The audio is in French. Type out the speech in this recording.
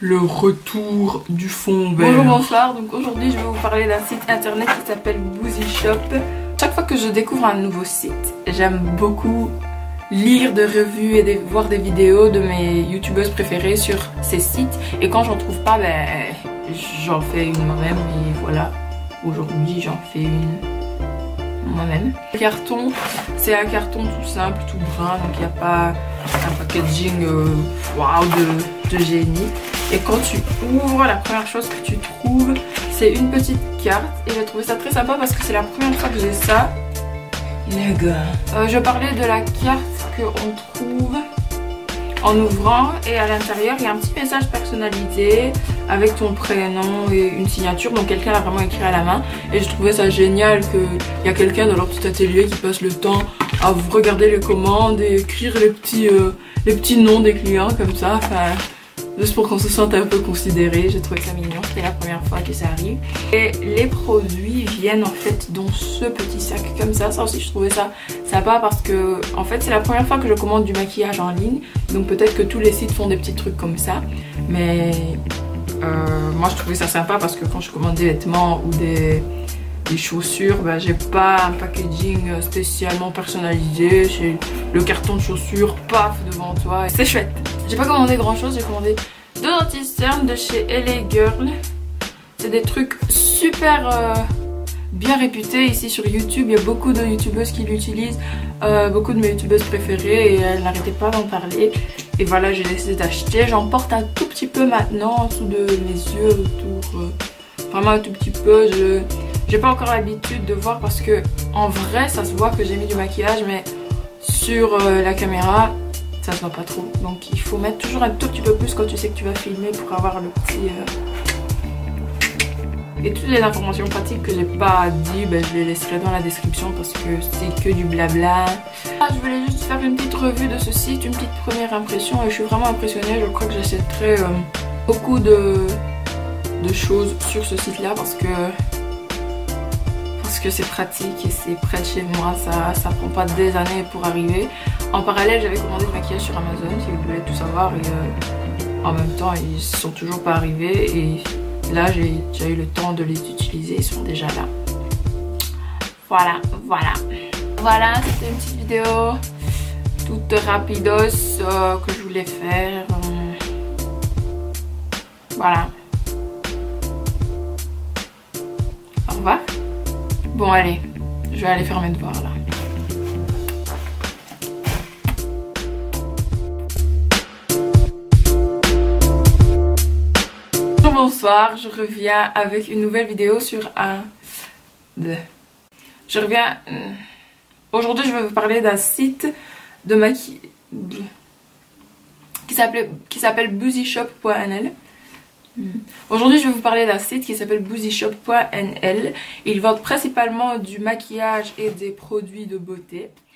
le retour du fond vert. Bonjour, bonsoir. Donc aujourd'hui je vais vous parler d'un site internet qui s'appelle Boozy Shop. Chaque fois que je découvre un nouveau site, j'aime beaucoup lire des revues et voir des vidéos de mes youtubeuses préférées sur ces sites. Et quand j'en trouve pas, ben j'en fais une moi-même. Et voilà, aujourd'hui j'en fais une moi-même. Le carton, c'est un carton tout simple, tout brun, donc il n'y a pas un packaging waouh de génie. Et quand tu ouvres, la première chose que tu trouves, c'est une petite carte. Et j'ai trouvé ça très sympa parce que c'est la première fois que j'ai ça. Les gars, je parlais de la carte qu'on trouve en ouvrant, et à l'intérieur il y a un petit message personnalisé avec ton prénom et une signature, donc quelqu'un l'a vraiment écrit à la main. Et je trouvais ça génial qu'il y a quelqu'un dans leur petit atelier qui passe le temps à vous regarder les commandes et écrire les petits noms des clients comme ça, enfin juste pour qu'on se sente un peu considéré. J'ai trouvé ça mignon, c'était la première fois que ça arrive. Et les produits viennent en fait dans ce petit sac comme ça. Ça aussi je trouvais ça sympa parce que en fait c'est la première fois que je commande du maquillage en ligne. Donc peut-être que tous les sites font des petits trucs comme ça. Mais moi je trouvais ça sympa parce que quand je commande des vêtements ou des chaussures, ben, j'ai pas un packaging spécialement personnalisé. J'ai le carton de chaussures, paf, devant toi. C'est chouette. J'ai pas commandé grand chose, j'ai commandé 2 anti-cernes de chez LA Girl. C'est des trucs super bien réputés ici sur YouTube. Il y a beaucoup de youtubeuses qui l'utilisent, beaucoup de mes youtubeuses préférées, et elles n'arrêtaient pas d'en parler. Et voilà, j'ai décidé d'acheter. J'en porte un tout petit peu maintenant en dessous de mes yeux, autour, vraiment un tout petit peu. J'ai pas encore l'habitude de voir parce que en vrai ça se voit que j'ai mis du maquillage, mais sur la caméra ça se voit pas trop. Donc il faut mettre toujours un tout petit peu plus quand tu sais que tu vas filmer pour avoir le petit... Et toutes les informations pratiques que j'ai pas dit, ben, je les laisserai dans la description parce que c'est que du blabla. Je voulais juste faire une petite revue de ce site, une petite première impression, et je suis vraiment impressionnée. Je crois que j'achèterai beaucoup de choses sur ce site là parce que c'est pratique et c'est près de chez moi, ça prend pas des années pour arriver. En parallèle j'avais commandé du maquillage sur Amazon si vous voulez tout savoir, et en même temps ils sont toujours pas arrivés, et là j'ai déjà eu le temps de les utiliser, ils sont déjà là. Voilà, c'était une petite vidéo toute rapidos que je voulais faire. Voilà. Au revoir. Bon allez, je vais aller faire mes devoirs là. Bonsoir, je reviens avec une nouvelle vidéo sur Aujourd'hui je vais vous parler d'un site de maquillage qui s'appelle boozyshop.nl. Aujourd'hui je vais vous parler d'un site qui s'appelle boozyshop.nl. Ils vendent principalement du maquillage et des produits de beauté.